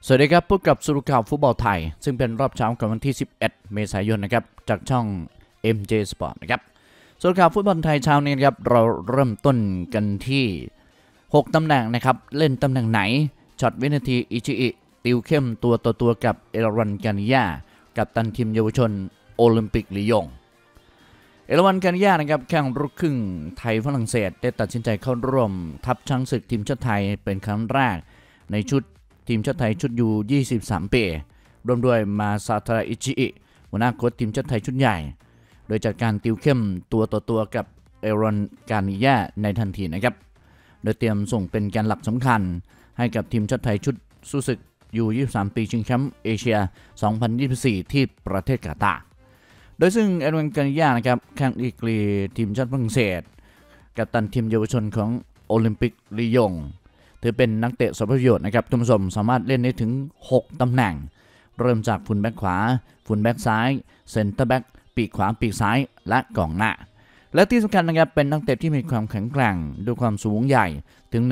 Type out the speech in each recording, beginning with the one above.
สวัสดีครับพบกับสรุปข่าวฟุตบอลไทยซึ่งเป็นรอบเช้าของวันที่11เมษายนนะครับจากช่อง MJ Sport นะครับสรุปข่าวฟุตบอลไทยเช้านี้ครับเราเริ่มต้นกันที่6ตำแหน่งนะครับเล่นตำแหน่งไหนช็อตวินาทีอิชิอิติวเข้มตัวต่อตัวกับเอราวันกานิยากับตันทีมเยาวชนโอลิมปิกลียงเอราวันกานิยานะครับแข่งลูกครึ่งไทยฝรั่งเศสได้ตัดสินใจเข้าร่วมทัพช้างศึกทีมชาติไทยเป็นครั้งแรกในชุดทีมชาติไทยชุดยู23 ปีรวมด้วยมาซาทาระอิชิอิหัวหน้าโค้ชทีมชาติไทยชุดใหญ่โดยจัดการติวเข้มตัวต่อตัวกับเอรอนกานิยาในทันทีนะครับโดยเตรียมส่งเป็นแกนหลักสำคัญให้กับทีมชาติไทยชุดสู้ศึกยู23 ปีชิงแชมป์เอเชีย 2024 ที่ประเทศกาตาร์โดยซึ่งเอรอนกานิยานะครับแข่งอีกลีทีมชาติฝรั่งเศสกับตันทีมเยาวชนของโอลิมปิกลียงถือเป็นนักเตะสมประโยชน์นะครับคุณผู้ชมสามารถเล่นได้ถึง6ตำแหน่งเริ่มจากฟุลแบ็กขวาฟุลแบ็กซ้ายเซนเตอร์แบ็กปีกขวาปีกซ้ายและกองหน้าและที่สำคัญนะครับเป็นนักเตะที่มีความแข็งแกร่งด้วยความสูงใหญ่ถึง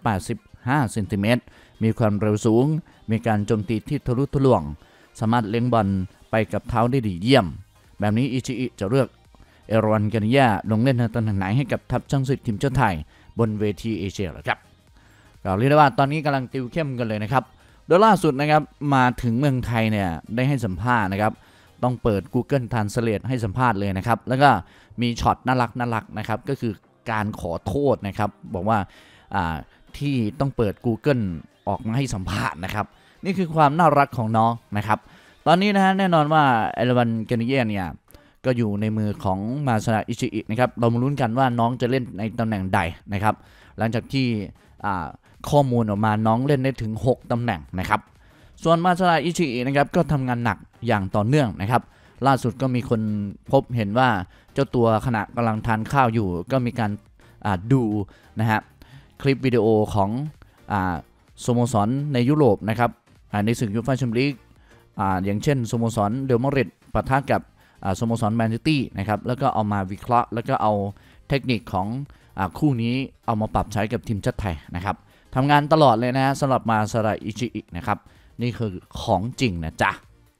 185เซนติเมตรมีความเร็วสูงมีการโจมตีที่ทะลุทะลวงสามารถเลี้ยงบอลไปกับเท้าได้ดีเยี่ยมแบบนี้อิชิอิจะเลือกเอรอนกานิยาลงเล่นในตำแหน่งไหนให้กับทัพช้างศึกทีมชาติไทยบนเวทีเอเชียหรอครับเราเรียกได้ว่าตอนนี้กำลังติวเข้มกันเลยนะครับโดยล่าสุดนะครับมาถึงเมืองไทยเนี่ยได้ให้สัมภาษณ์นะครับต้องเปิด Google Translate ให้สัมภาษณ์เลยนะครับแล้วก็มีช็อตน่ารักนะครับก็คือการขอโทษนะครับบอกว่าที่ต้องเปิด Google ออกมาให้สัมภาษณ์นะครับนี่คือความน่ารักของน้องนะครับตอนนี้นะฮะแน่นอนว่าเอราวันกานิยาเนี่ยก็อยู่ในมือของมาซาอิชิอินะครับเรามาลุ้นกันว่าน้องจะเล่นในตำแหน่งใดนะครับหลังจากที่ข้อมูลออกมาน้องเล่นได้ถึง6ตำแหน่งนะครับส่วนมาซาอิชิอินะครับก็ทำงานหนักอย่างต่อเนื่องนะครับล่าสุดก็มีคนพบเห็นว่าเจ้าตัวขณะกำลังทานข้าวอยู่ก็มีการดูนะฮะคลิปวิดีโอของสโมสรในยุโรปนะครับในศึกยูฟ่าแชมเปี้ยนลีกอย่างเช่นสโมสรเรอัลมาดริดปะทะกับสโมสรแมนซิตี้นะครับแล้วก็เอามาวิเคราะห์แล้วก็เอาเทคนิคของคู่นี้เอามาปรับใช้กับทีมชาติไทยนะครับทำงานตลอดเลยนะสำหรับมาซาระอิชิอินะครับนี่คือของจริงนะจ๊ะ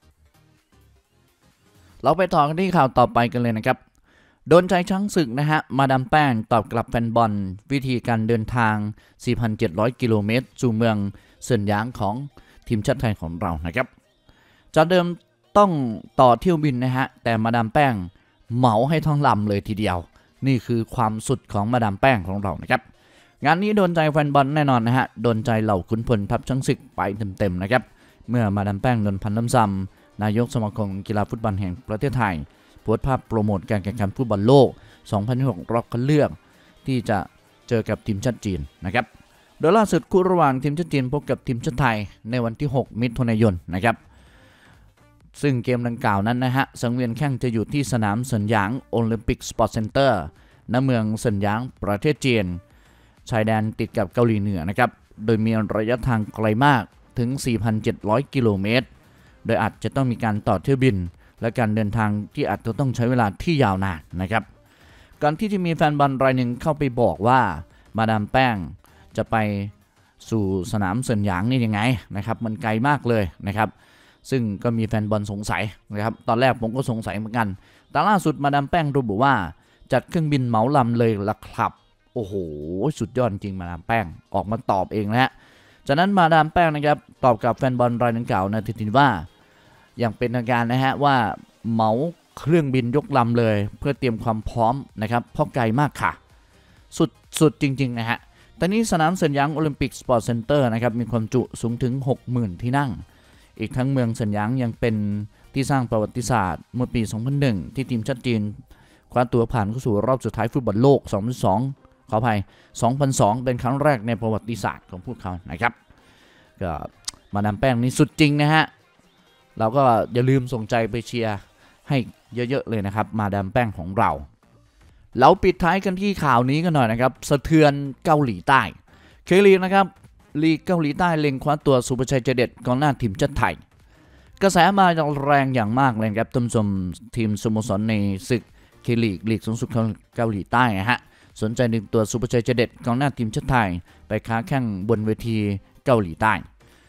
เราไปต่อกันที่ข่าวต่อไปกันเลยนะครับโดนใจช้างศึกนะฮะมาดามแป้งตอบกลับแฟนบอลวิธีการเดินทาง 4,700 กิโลเมตรสู่เมืองเซินหยางของทีมชาติไทยของเรานะครับจากเดิมต้องต่อเที่ยวบินนะฮะแต่มาดามแป้งเหมาให้ทั้งลำเลยทีเดียวนี่คือความสุดของมาดามแป้งของเรานะครับงานนี้โดนใจแฟนบอลแน่นอนนะฮะโดนใจเหล่าขุนพลทัพช้างศึกไปเต็มๆนะครับเมื่อมาดามแป้งนนท์พันธ์น้ำซ้ำนายกสมาคมกีฬาฟุตบอลแห่งประเทศไทยโพสต์ภาพโปรโมทการแข่งขันฟุตบอลโลก 2026 รอบคัดเลือกที่จะเจอกับทีมชาติจีนนะครับโดยล่าสุดคู่ระหว่างทีมชาติจีนพบกับทีมชาติไทยในวันที่ 6 มิถุนายนนะครับซึ่งเกมดังกล่าวนั้นนะฮะสังเวียนแข่งจะอยู่ที่สนามเซินหยางโอลิมปิกสปอร์ตเซ็นเตอร์ณเมืองเซินหยางประเทศจีนชายแดนติดกับเกาหลีเหนือนะครับโดยมีระยะทางไกลมากถึง 4,700 กิโลเมตรโดยอาจจะต้องมีการต่อเที่ยวบินและการเดินทางที่อาจจะต้องใช้เวลาที่ยาวนานนะครับก่อนที่จะมีแฟนบอลรายหนึ่งเข้าไปบอกว่ามาดามแป้งจะไปสู่สนามเซินหยางนี่ยังไงนะครับมันไกลมากเลยนะครับซึ่งก็มีแฟนบอลสงสัยนะครับตอนแรกผมก็สงสัยเหมือนกันแต่ล่าสุดมาดามแป้งระบุว่าจัดเครื่องบินเหมาลำเลยละครับโอ้โหสุดยอดจริงมาดามแป้งออกมาตอบเองแล้วจากนั้นมาดามแป้งนะครับตอบกับแฟนบอลรายดังกล่าวนะทีว่าอย่างเป็นทางการนะฮะว่าเหมาเครื่องบินยกลำเลยเพื่อเตรียมความพร้อมนะครับเพราะไกลมากค่ะสุดจริงๆนะฮะตอนนี้สนามเซินหยางโอลิมปิกสปอร์ตเซ็นเตอร์นะครับมีความจุสูงถึง 60,000 ที่นั่งอีกทั้งเมืองเซินหยางยังเป็นที่สร้างประวัติศาสตร์เมื่อปี 2001 ที่ทีมชาติจีนคว้าตัวผ่านเข้าสู่รอบสุดท้ายฟุตบอลโลก 2002 ขออภัย 2002 เป็นครั้งแรกในประวัติศาสตร์ของพวกเขานะครับก็มาดามแป้งนี่สุดจริงนะฮะเราก็อย่าลืมส่งใจไปเชียร์ให้เยอะๆเลยนะครับมาดามแป้งของเราปิดท้ายกันที่ข่าวนี้กันหน่อยนะครับสะเทือนเกาหลีใต้เคลีกนะครับลีกเกาหลีใต้เล็งคว้าตัวสุภชัยใจเด็ดกองหน้าทีมชาติไทยกระแสมาแรงอย่างมากเลยครับท่านผู้ชมทีมสโมสรในศึกเคลีกสูงสุดของเกาหลีใต้นะฮะสนใจดึงตัวสุภชัยใจเด็ดกองหน้าทีมชาติไทยไปค้าแข่งบนเวทีเกาหลีใต้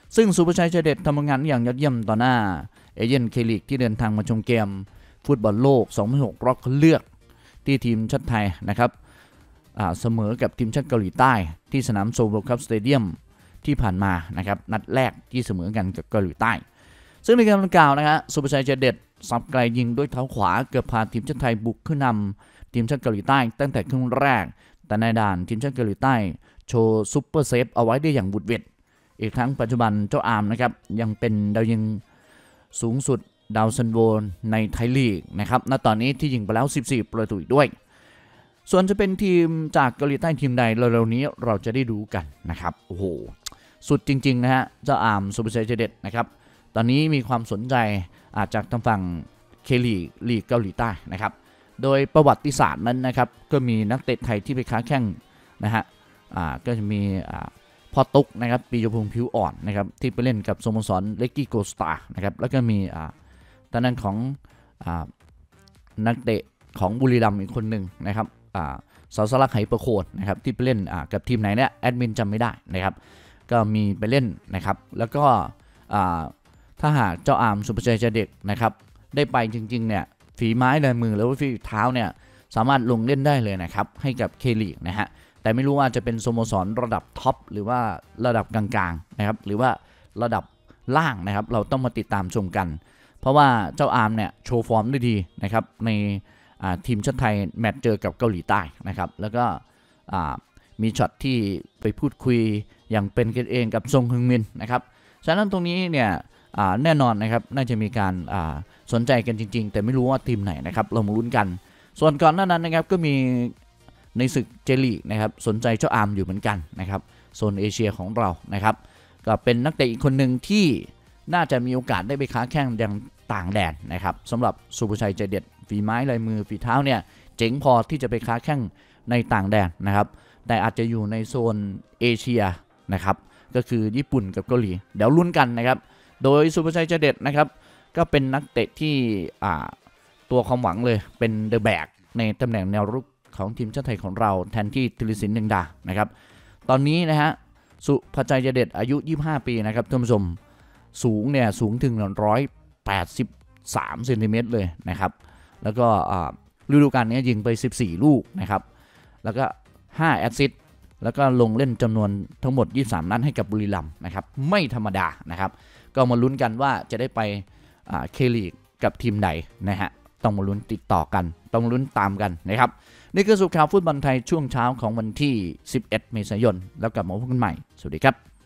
ซึ่งสุภชัยใจเด็ดทำงานอย่างยอดเยี่ยมต่อหน้าเอเย่นเคลีกที่เดินทางมาชมเกมฟุตบอลโลก 2006 รอบคัดเลือกที่ทีมชาติไทยนะครับเสมอกับทีมชาติเกาหลีใต้ที่สนามโซลคัพสเตเดียมที่ผ่านมานะครับนัดแรกที่เสมอกันกับเกาหลีใต้ซึ่งในเกมดังกล่าวนะฮะสุภชัยใจเด็ดสับไกลยิงด้วยเท้าขวาเกือบพาทีมชาติไทยบุกขึ้นนำทีมชาติเกาหลีใต้ตั้งแต่ครึ่งแรกแต่ในด่านทีมชาติเกาหลีใต้โชว์ซุปเปอร์เซฟเอาไว้ได้อย่างบุดเวดอีกทั้งปัจจุบันเจ้าอาร์มนะครับยังเป็นดาวยิงสูงสุดดาวซันโวในไทยลีกนะครับณตอนนี้ที่ยิงไปแล้ว14ประตูอีกด้วยส่วนจะเป็นทีมจากเกาหลีใต้ทีมใดเร็วๆนี้เราจะได้ดูกันนะครับโอ้โหสุดจริงๆนะฮะเจ้าอาร์มสุภชัยใจเด็ดนะครับตอนนี้มีความสนใจจากทางฝั่งเคลีกเกาหลีใต้นะครับโดยประวัติศาสตร์นั้นนะครับก็มีนักเตะไทยที่ไปค้าแข่งนะฮะก็จะมีพ่อตุ๊กนะครับปียพงษ์ผิวอ่อนนะครับที่ไปเล่นกับสโมสรเลกกี้โกสตาร์นะครับแล้วก็มีตอนนั้นของนักเตะของบุรีรัมย์อีกคนหนึ่งนะครับสาวสลักไหประโคนนะครับที่ไปเล่นกับทีมไหนเนี่ยแอดมินจำไม่ได้นะครับก็มีไปเล่นนะครับแล้วก็ถ้าหากเจ้าอาร์มสุภชัยใจเด็ดนะครับได้ไปจริงๆเนี่ยฝีไม้ลายมือหรือว่าฝีเท้าเนี่ยสามารถลงเล่นได้เลยนะครับให้กับเคลีกนะฮะแต่ไม่รู้ว่าจะเป็นสโมสรระดับท็อปหรือว่าระดับกลางๆนะครับหรือว่าระดับล่างนะครับเราต้องมาติดตามชมกันเพราะว่าเจ้าอาร์มเนี่ยโชว์ฟอร์มได้ดีนะครับในทีมชาติไทยแมตช์เจอกับเกาหลีใต้นะครับแล้วก็มีช็อตที่ไปพูดคุยอย่างเป็นกันเองกับซงฮึงมินนะครับฉะนั้นตรงนี้เนี่ยแน่นอนนะครับน่าจะมีการสนใจกันจริงๆแต่ไม่รู้ว่าทีมไหนนะครับเรามาลุ้นกันส่วนก่อนหน้านั้นนะครับก็มีในศึกเจลีกนะครับสนใจเจ้าอาร์มอยู่เหมือนกันนะครับโซนเอเชียของเรานะครับก็เป็นนักเตะอีกคนหนึ่งที่น่าจะมีโอกาสได้ไปค้าแข่งอย่างต่างแดนนะครับสำหรับสุภชัยใจเด็ดฝีไม้ลายมือฝีเท้าเนี่ยเจ๋งพอที่จะไปค้าแข่งในต่างแดนนะครับแต่อาจจะอยู่ในโซนเอเชียนะครับก็คือญี่ปุ่นกับเกาหลีเดี๋ยวลุ้นกันนะครับโดยสุภชัยใจเด็ดนะครับก็เป็นนักเตะที่ตัวความหวังเลยเป็นเดอะแบกในตำแหน่งแนวรุกของทีมชาติไทยของเราแทนที่ธีรศิลป์เดงดานะครับตอนนี้นะฮะสุภชัยใจเด็ดอายุ25ปีนะครับท่านผู้ชมสูงเนี่ยสูงถึง183เซนติเมตรเลยนะครับแล้วก็ฤดูกาลนี้ยิงไป14ลูกนะครับแล้วก็5แอสซิสต์แล้วก็ลงเล่นจำนวนทั้งหมด23นัดให้กับบุรีรัมย์นะครับไม่ธรรมดานะครับก็มาลุ้นกันว่าจะได้ไปเคลีกกับทีมใดนะฮะต้องมาลุ้นติดต่อกันต้องลุ้นตามกันนะครับนี่คือสุขข่าวฟุตบอลไทยช่วงเช้าของวันที่11 เมษายนแล้วกลับมาพบกันใหม่สวัสดีครับ